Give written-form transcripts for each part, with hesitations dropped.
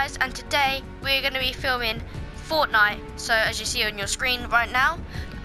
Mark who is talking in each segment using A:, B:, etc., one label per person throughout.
A: guys, and today we're going to be filming Fortnite. So as you see on your screen right now,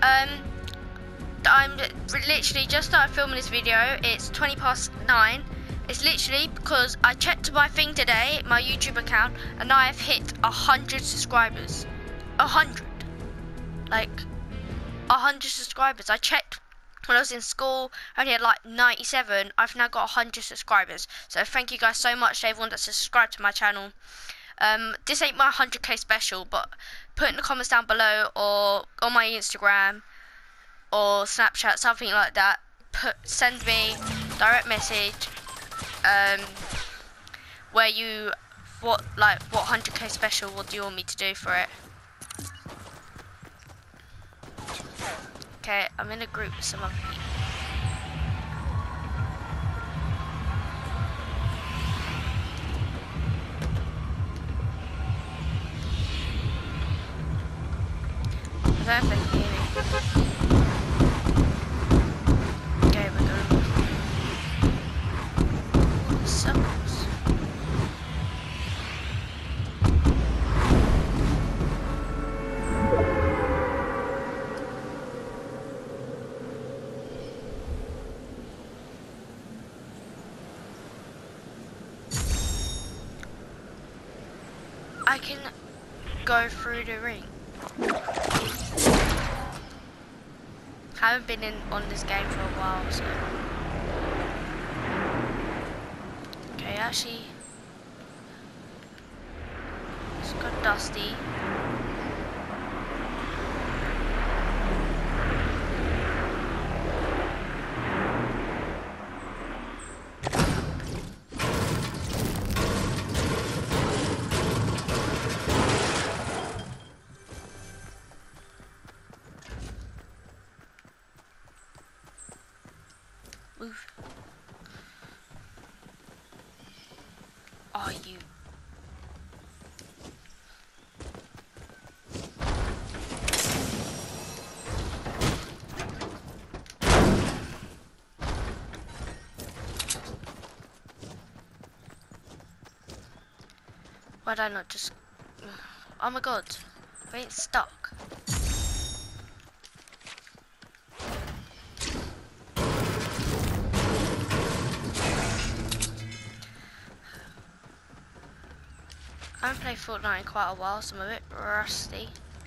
A: I'm literally just started filming this video. It's 9:20. It's literally because I checked my thing today, my YouTube account, and I have hit 100 subscribers. 100, like 100 subscribers. I checked when I was in school, I only had like 97. I've now got 100 subscribers. So thank you guys so much to everyone that's subscribed to my channel. This ain't my 100k special, but put in the comments down below or on my Instagram or Snapchat, something like that. Send me direct message where what 100k special, what do you want me to do for it? Okay, I'm in a group with some other people. I don't know if they can hear me. Okay, we're going. Circles. I can go through the ring. I haven't been on this game for a while, so. Okay, actually, it's got Dusty. Move. Are you? Why did I not just? Oh my god, we ain't stuck. I haven't played Fortnite in quite a while, so I'm a bit rusty.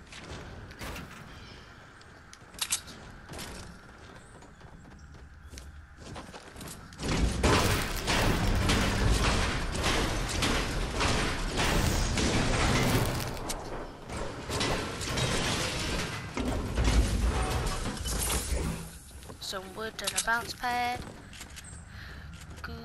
A: Some wood and a bounce pad. Good.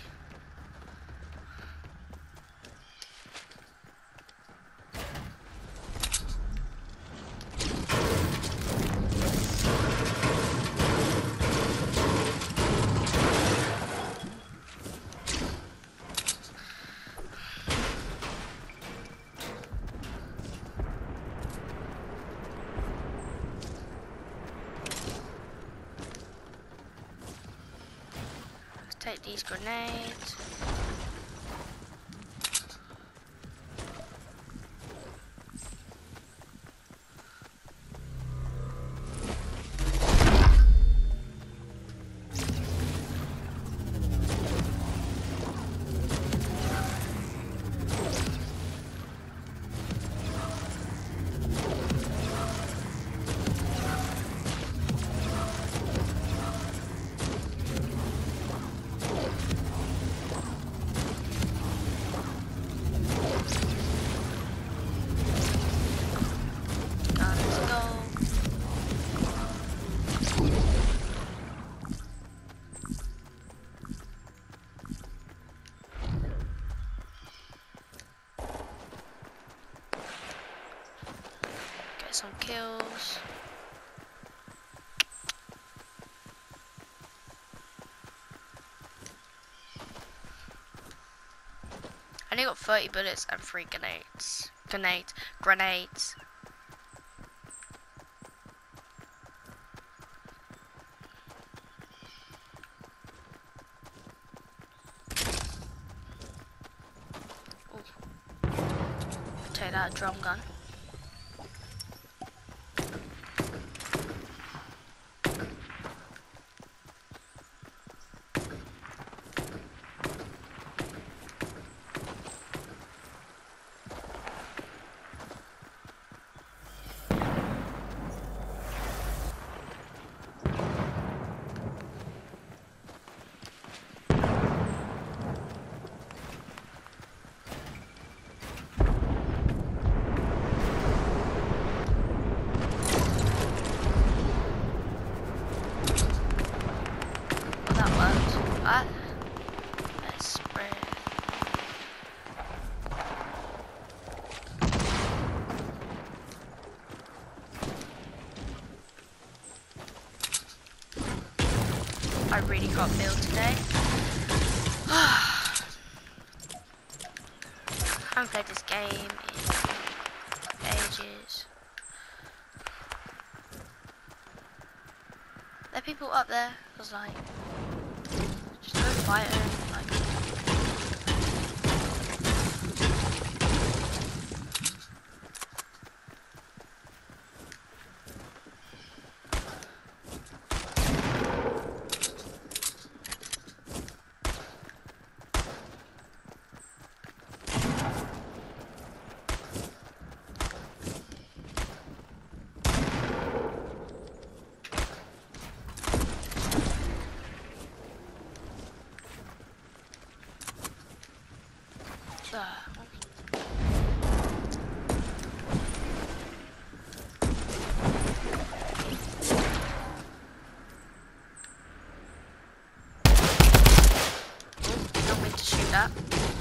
A: Take these grenades. Some kills. I only got 30 bullets and 3 grenades. Grenades. Ooh. take that drum gun. Let's spread. I really can't build today. I haven't played this game in ages. There are people up there. I was like, just go fight her. Like, don't mean to shoot that.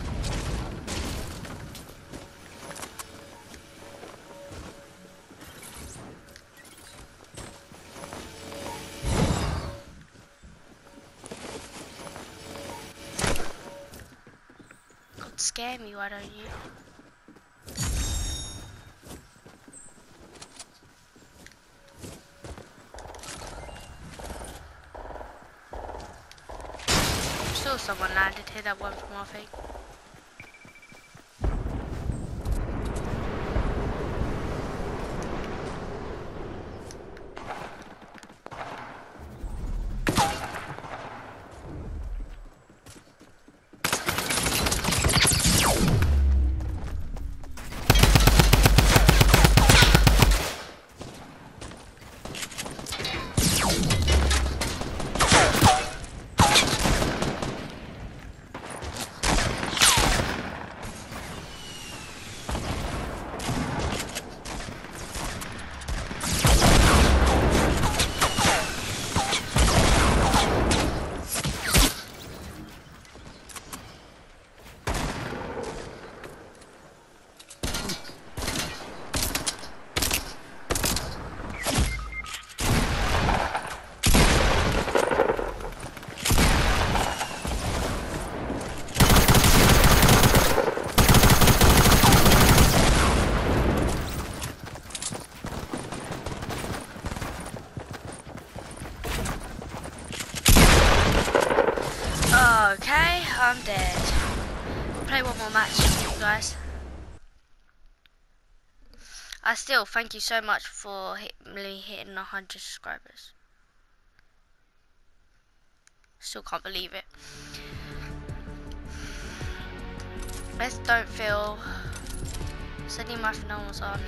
A: God, scare me, why don't you? Still someone landed here, that one from our thing. Okay, I'm dead. I'll play one more match with you guys. I still thank you so much for me hitting 100 subscribers. Still can't believe it. Best don't feel. Sending my finals on.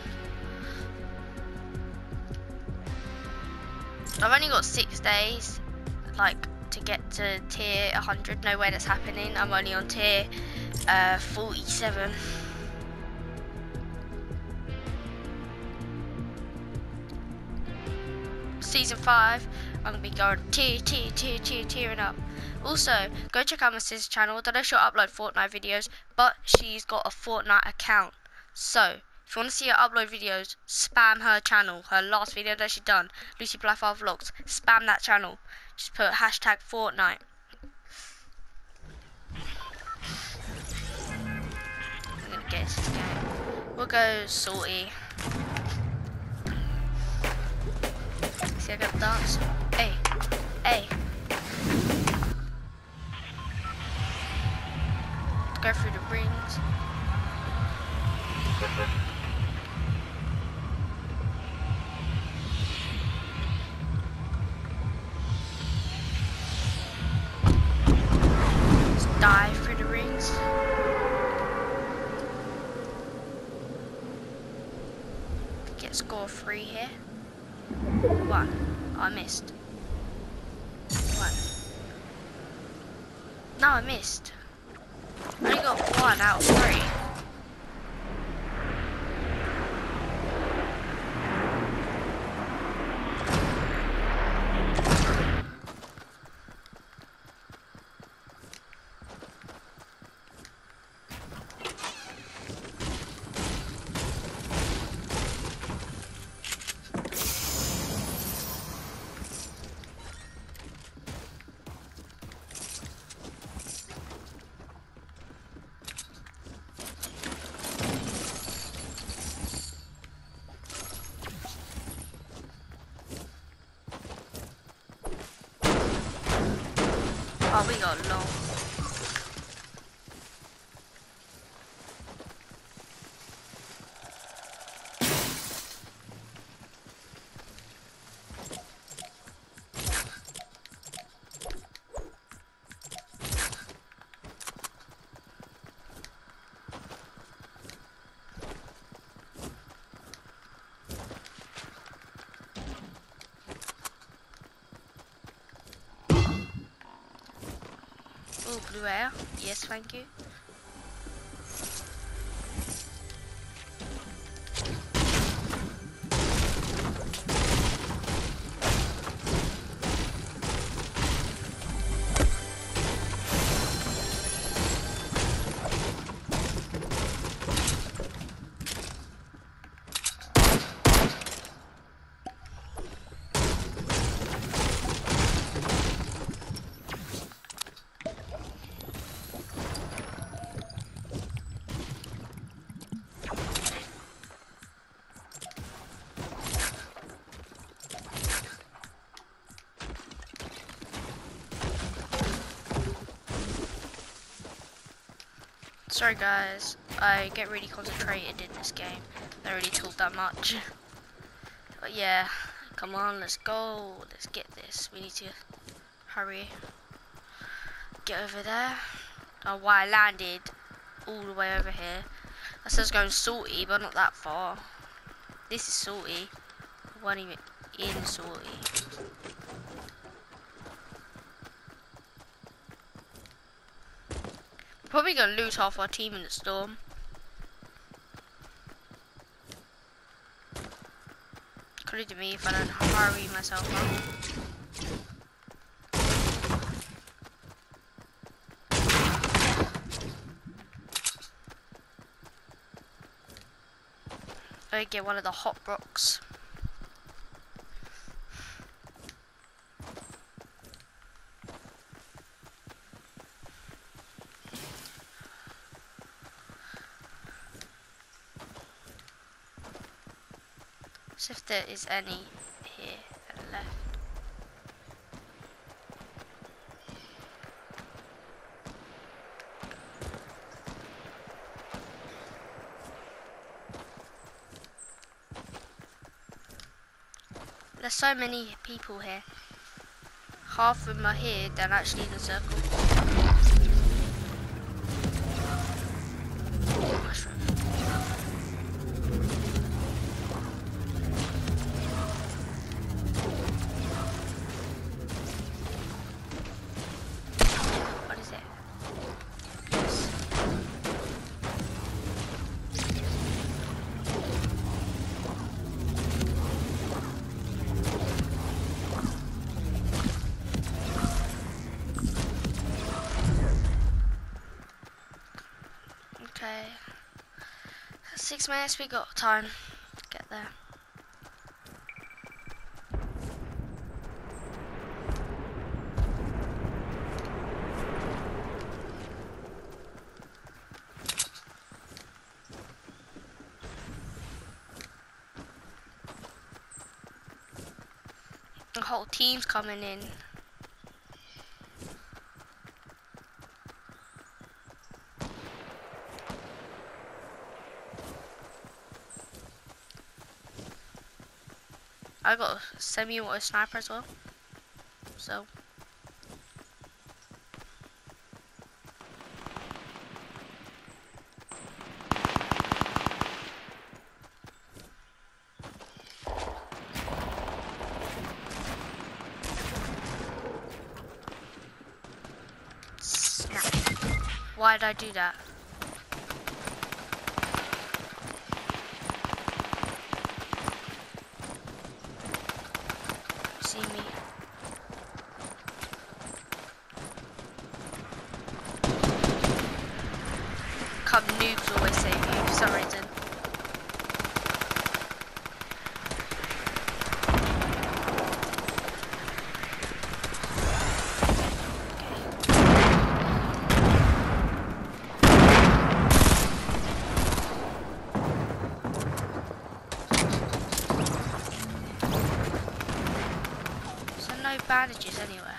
A: I've only got 6 days, like, to get to tier 100. No way that's happening. I'm only on tier 47. Season 5, I'm gonna be going tiering up. Also, go check out my sister's channel. I don't know if she'll upload Fortnite videos, but she's got a Fortnite account. So, if you want to see her upload videos, spam her channel. Her last video that she done, Lucy Blythar Vlogs. Spam that channel. Just put hashtag Fortnite. I'm gonna get into this game. We'll go salty. See, I gotta dance. Hey, hey. Go through the rings. Let's dive through the rings. Get score 3 here. 1. Oh, I missed. 1. No, I missed. I only got 1 out of 3. Oh, we got long. Oh, blue air. Yes, thank you. Sorry guys, I get really concentrated in this game. I don't really talk that much. But yeah, come on, let's go. Let's get this. We need to hurry. Get over there. Oh, why I landed all the way over here. I said I was going salty, but not that far. This is salty. I wasn't even in salty. Probably gonna lose half our team in the storm. Could have been me if I don't hurry myself up. I get one of the hot rocks. See if there is any here at the left. There's so many people here. Half of them are here, they're actually in a circle. Mushroom. What is it? Yes. Okay, 6 minutes, we got time to get there. The whole team's coming in. I got a semi-auto sniper as well. So. Snap. Why did I do that? See me. Come noobs always save you for some reason. No bandages anywhere.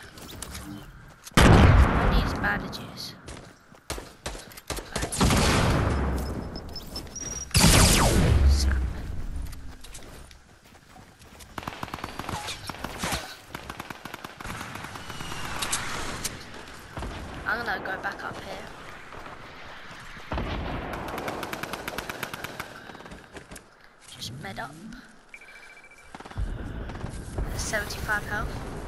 A: I need bandages. Snap. I'm gonna go back up here. Just med up. 75 health.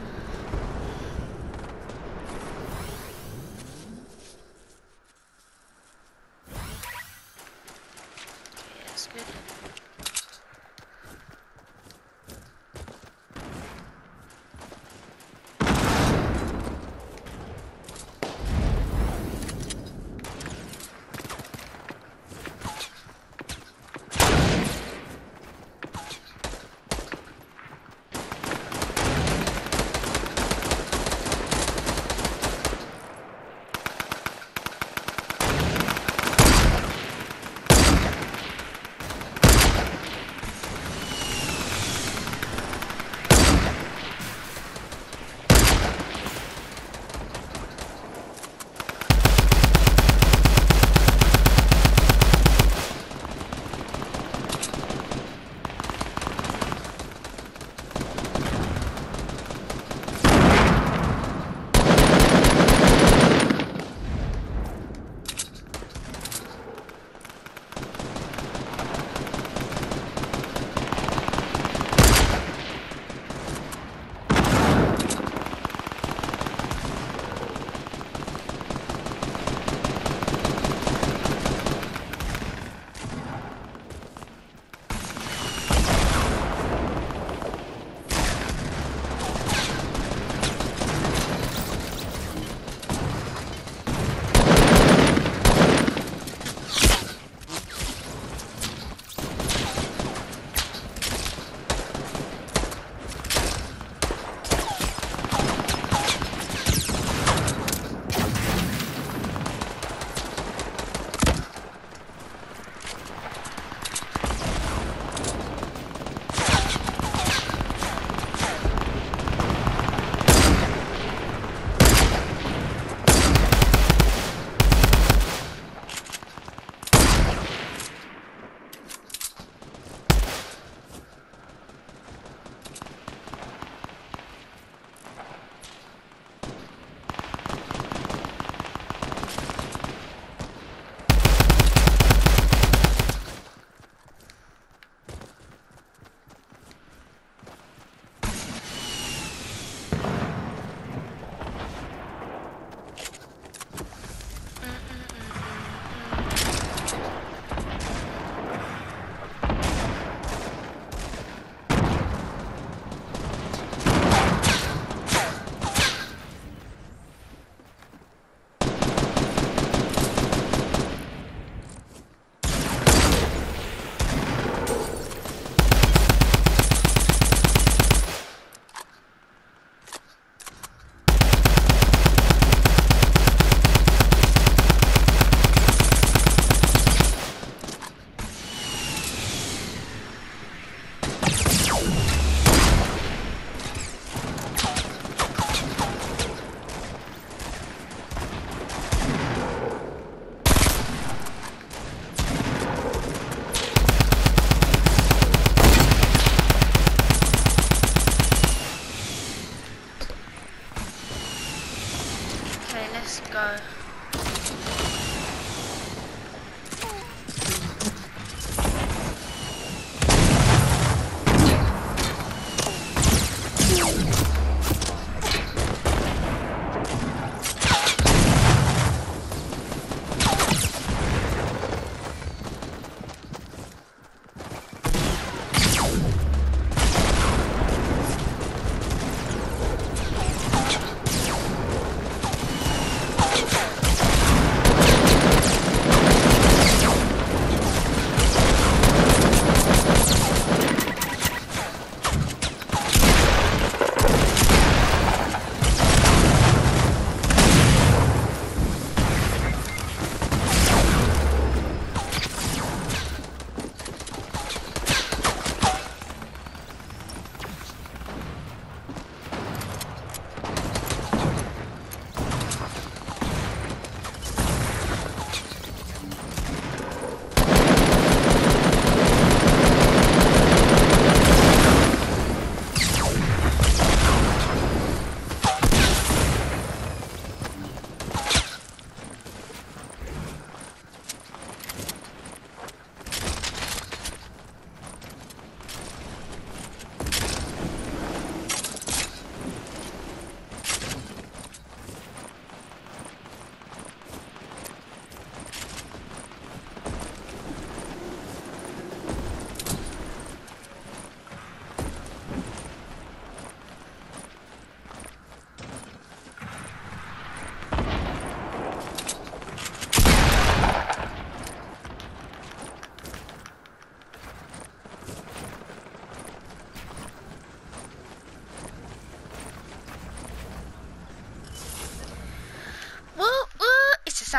A: Good.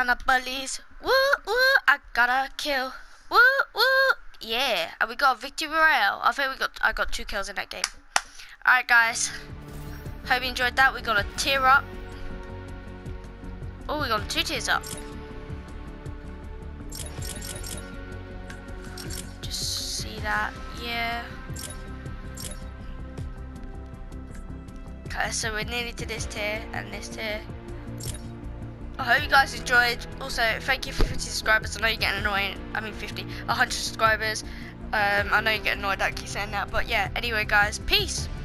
A: down the bullies. Woo, woo, I got a kill. Woo, woo. Yeah, and we got a victory royale. I got 2 kills in that game. Alright guys, hope you enjoyed that. We got a tier up. Oh, we got 2 tiers up. Just see that, yeah. Okay, so we're nearly to this tier and this tier. I hope you guys enjoyed. Also, thank you for 50 subscribers. I know you're getting annoying. I mean 100 subscribers. I know you get annoyed that I keep saying that, but yeah. Anyway, guys, peace.